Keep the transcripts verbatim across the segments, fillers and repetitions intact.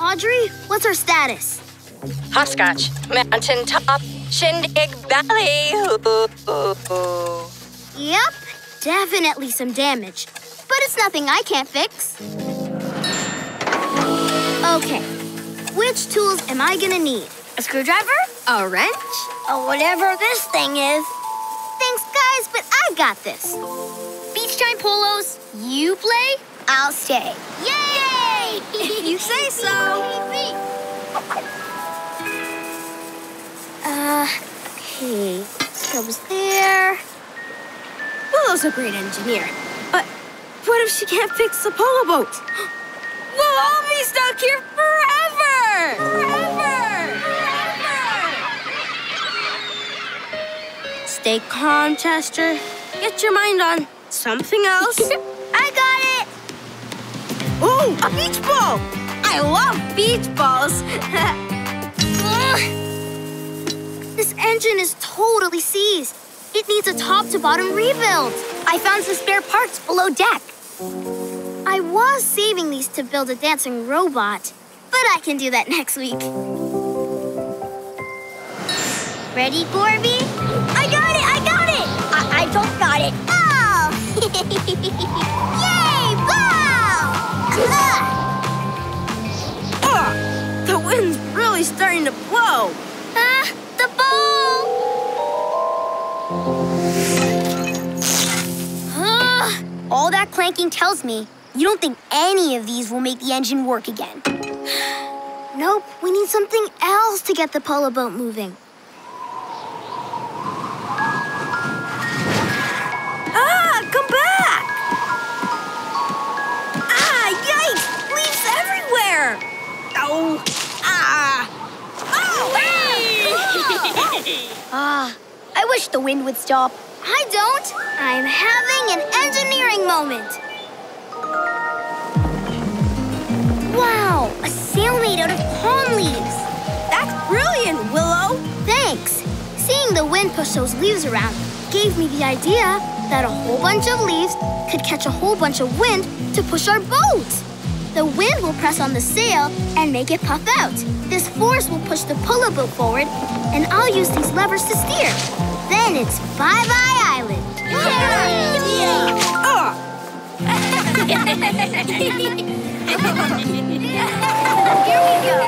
Audrey, what's our status? Hopscotch, mountain top, shindig valley. Ooh, ooh, ooh. Yep, definitely some damage. But it's nothing I can't fix. Okay, which tools am I gonna need? A screwdriver? A wrench? Or whatever this thing is. Thanks, guys, but I got this. Beach time polos, you play, I'll stay. Yay! If you say so. Uh, okay, goes there. Willow's a great engineer, but what if she can't fix the polo boat? We'll all be stuck here forever! Forever! Forever! Stay calm, Chester. Get your mind on something else. I got it! Ooh, a beach ball! I love beach balls! This engine is totally seized. It needs a top-to-bottom rebuild. I found some spare parts below deck. I was saving these to build a dancing robot, but I can do that next week. Ready, Gorby? I got it! I got it! I, I don't got it. Oh! Yay! Wow! Oh, the wind's really starting to blow. Ah, the boat! All that clanking tells me you don't think any of these will make the engine work again. Nope, we need something else to get the polo boat moving. Ah, come back! Ah, yikes! Leaves everywhere! Oh, ah! Oh! Ah, I wish the wind would stop. I don't. I'm having an engineering moment. Wow, a sail made out of palm leaves. That's brilliant, Willow. Thanks. Seeing the wind push those leaves around gave me the idea that a whole bunch of leaves could catch a whole bunch of wind to push our boat. The wind will press on the sail and make it puff out. This force will push the polo boat forward, and I'll use these levers to steer. Then it's bye-bye island. Yeah! Yeah! Oh. Here we go.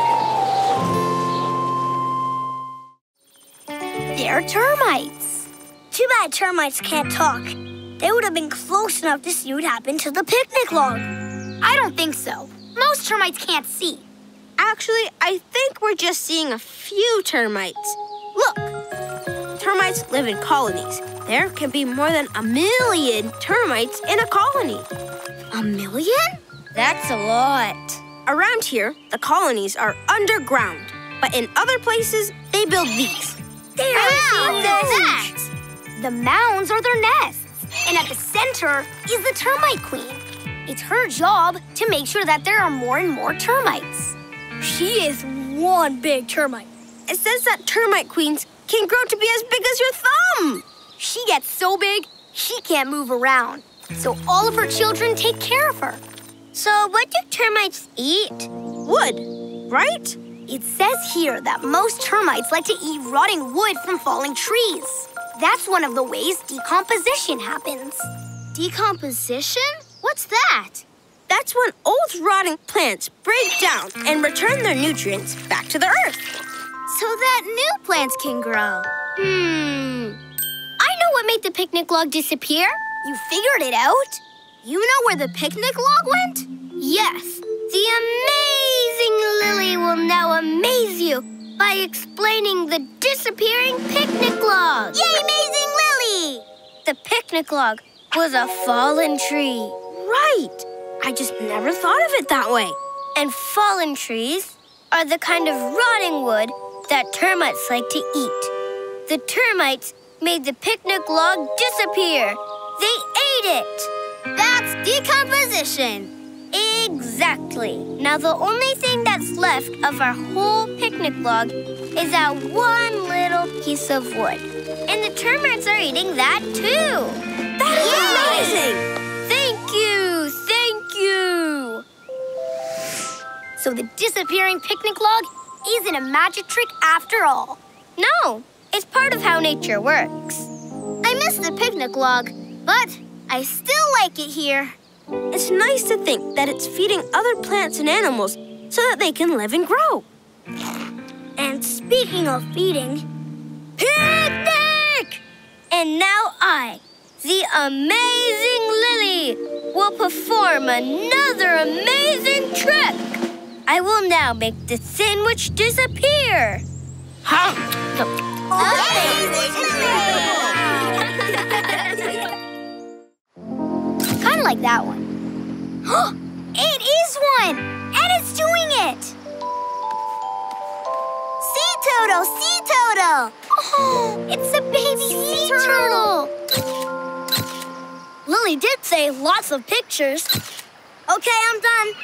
They're termites. Too bad termites can't talk. They would have been close enough to see what happened to the picnic log. I don't think so. Most termites can't see. Actually, I think we're just seeing a few termites. Look, termites live in colonies. There can be more than a million termites in a colony. A million? That's a lot. Around here, the colonies are underground. But in other places, they build these. They are mounds! The mounds are their nests. And at the center is the termite queen. It's her job to make sure that there are more and more termites. She is one big termite. It says that termite queens can grow to be as big as your thumb. She gets so big, she can't move around. So all of her children take care of her. So what do termites eat? Wood, right? It says here that most termites like to eat rotting wood from falling trees. That's one of the ways decomposition happens. Decomposition? What's that? That's when old rotting plants break down and return their nutrients back to the earth. So that new plants can grow. Hmm. I know what made the picnic log disappear. You figured it out? You know where the picnic log went? Yes. The amazing Lily will now amaze you by explaining the disappearing picnic log. Yay, amazing Lily! The picnic log was a fallen tree. Right. I just never thought of it that way. And fallen trees are the kind of rotting wood that termites like to eat. The termites made the picnic log disappear. They ate it. That's decomposition. Exactly. Now the only thing that's left of our whole picnic log is that one little piece of wood. And the termites are eating that too. That is amazing. Thank you. Thank you. So the disappearing picnic log isn't a magic trick after all. No, it's part of how nature works. I miss the picnic log, but I still like it here. It's nice to think that it's feeding other plants and animals so that they can live and grow. And speaking of feeding, picnic! And now I, the amazing Lily, will perform another amazing trick. I will now make the sandwich disappear. Kind of like that one. It is one! And it's doing it! Sea turtle! Sea turtle! Oh, it's a baby sea, sea turtle! Lily did say lots of pictures. Okay, I'm done.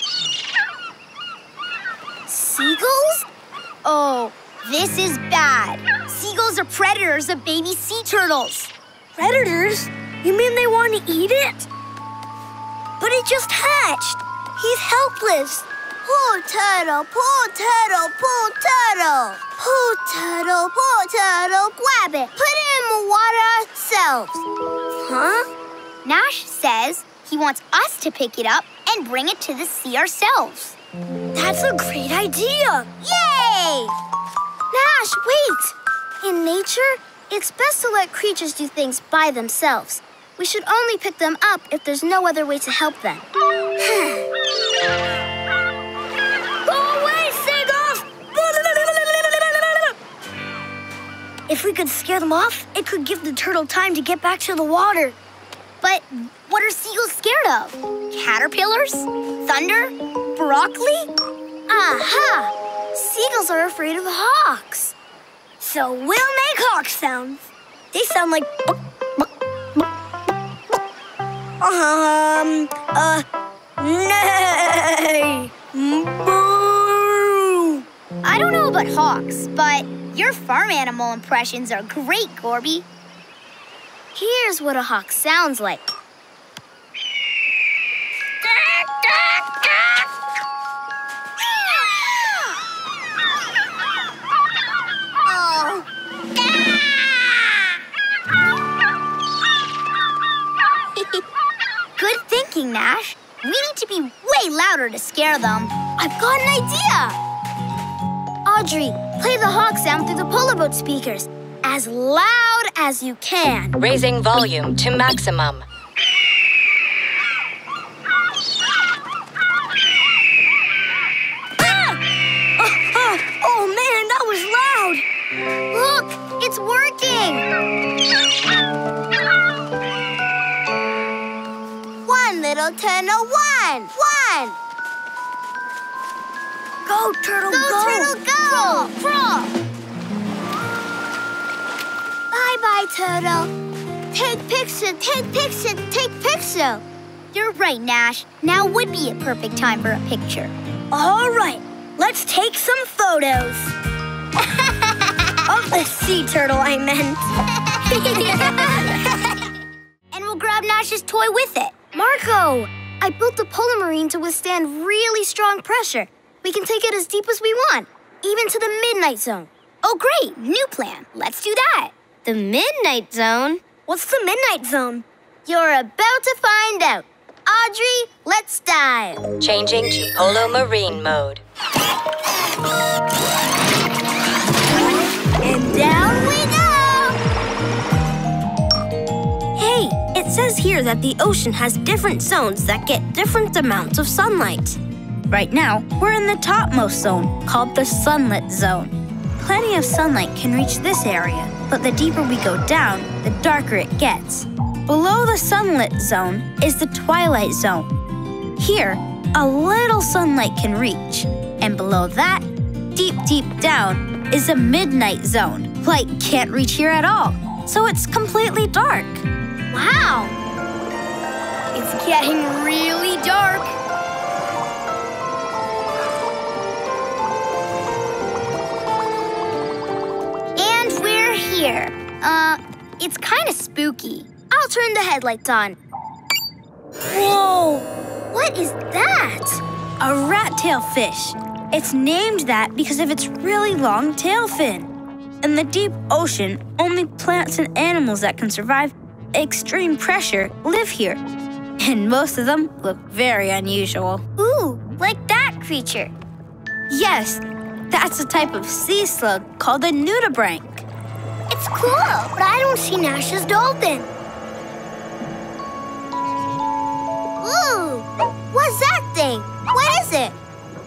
Seagulls? Oh, this is bad. Seagulls are predators of baby sea turtles. Predators? You mean they want to eat it? But it just hatched. He's helpless. Poor turtle, poor turtle, poor turtle. Poor turtle, poor turtle, grab it. Put it in the water ourselves. Huh? Nash says he wants us to pick it up and bring it to the sea ourselves. That's a great idea. Yay! Nash, wait. In nature, it's best to let creatures do things by themselves. We should only pick them up if there's no other way to help them. Go away, seagulls! If we could scare them off, it could give the turtle time to get back to the water. But what are seagulls scared of? Caterpillars? Thunder? Broccoli? Aha! Seagulls are afraid of hawks. So we'll make hawk sounds. They sound like... Um, uh, nay. Boo! I don't know about hawks, but your farm animal impressions are great, Gorby. Here's what a hawk sounds like. Oh. Good thinking, Nash. We need to be way louder to scare them. I've got an idea! Audrey, play the hawk sound through the Polo boat speakers. As loud as you can. Raising volume to maximum. Ah! Oh, oh, oh, man, that was loud. Look, it's working. One little turtle, one, one. Go, turtle, go. Go, turtle, go. Frog, frog. Bye-bye, turtle. Take picture, take picture, take picture. You're right, Nash. Now would be a perfect time for a picture. All right, let's take some photos. Of the sea turtle, I meant. And we'll grab Nash's toy with it. Marco, I built the Polo Marine to withstand really strong pressure. We can take it as deep as we want, even to the midnight zone. Oh, great, new plan. Let's do that. The midnight zone? What's the midnight zone? You're about to find out. Audrey, let's dive. Changing to Polo Marine mode. And down we go! Hey, it says here that the ocean has different zones that get different amounts of sunlight. Right now, we're in the topmost zone, called the sunlit zone. Plenty of sunlight can reach this area, but the deeper we go down, the darker it gets. Below the sunlit zone is the twilight zone. Here, a little sunlight can reach, and below that, deep, deep down, is a midnight zone. Light can't reach here at all, so it's completely dark. Wow! It's getting really dark. And we're here. Uh, it's kind of spooky. I'll turn the headlights on. Whoa! What is that? A rat-tail fish. It's named that because of its really long tail fin. In the deep ocean, only plants and animals that can survive extreme pressure live here. And most of them look very unusual. Ooh, like that creature. Yes, that's a type of sea slug called a nudibranch. It's cool, but I don't see Nash's dolphin. Ooh, what's that thing? What is it?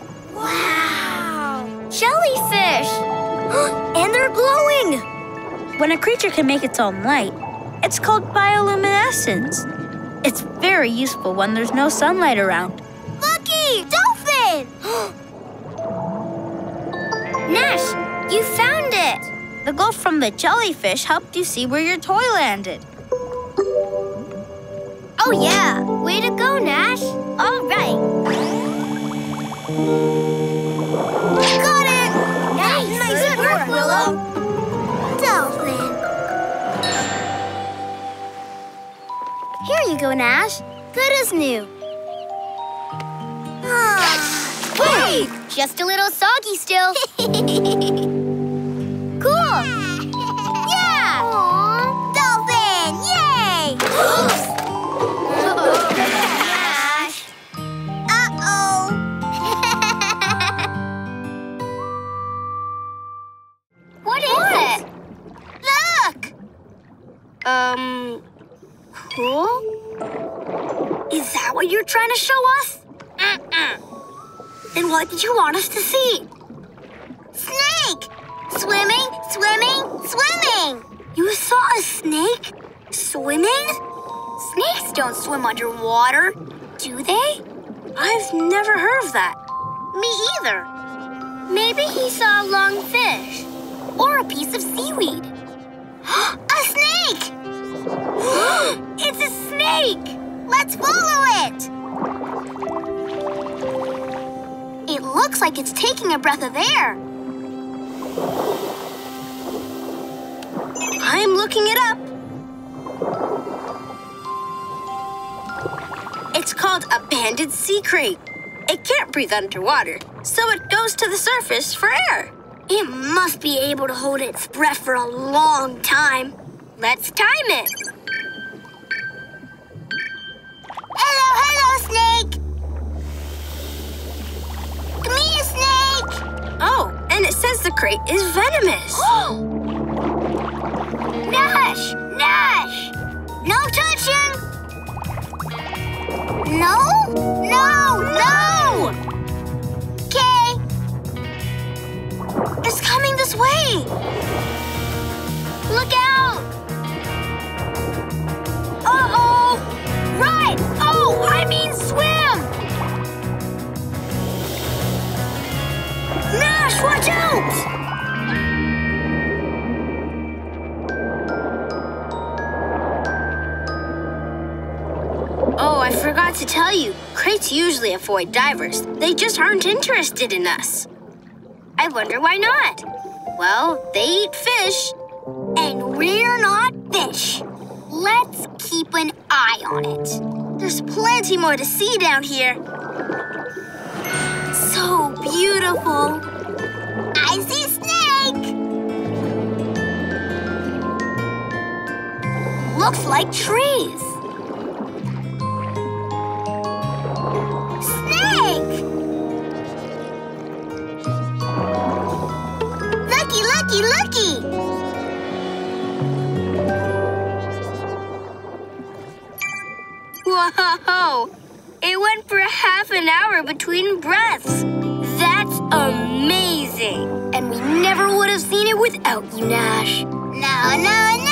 Wow! Jellyfish! And they're glowing! When a creature can make its own light, it's called bioluminescence. It's very useful when there's no sunlight around. Looky! Dolphin! Nash, you found it! The glow from the jellyfish helped you see where your toy landed. Oh, yeah. Way to go, Nash. All right. Got it! Nice. Nice Good work, work, Willow. Dolphin. Here you go, Nash. Good as new. Wait! Just a little soggy still. Cool. Yeah! Aww. Dolphin! Yay! Oops. Nash. Uh-oh. What is it? Look! Um, cool? Is that what you're trying to show us? Mm-mm. Then what did you want us to see? Snake! Swimming, swimming, swimming! You saw a snake swimming? Snakes don't swim underwater, do they? I've never heard of that. Me either. Maybe he saw a long fish or a piece of seaweed. A snake! It's a snake! Let's follow it! It looks like it's taking a breath of air. I'm looking it up. It's called a banded sea crate. It can't breathe underwater, so it goes to the surface for air. It must be able to hold its breath for a long time. Let's time it. Hello, hello, snake! Come here, snake! Oh, and it says the crate is venomous. Nash! Nash! No touching! No? No! No! Okay. It's coming this way. Look out! Uh-oh! Right! Oh, I mean swim! Nash, watch out! Oh, I forgot to tell you. Crates usually avoid divers. They just aren't interested in us. I wonder why not. Well, they eat fish. And we're not fish. Let's keep an eye on it. There's plenty more to see down here. So beautiful. I see snake! Looks like trees. Snake! Looky, looky, looky! Whoa! It went for half an hour between breaths. That's amazing. And we never would have seen it without you, Nash. No, no,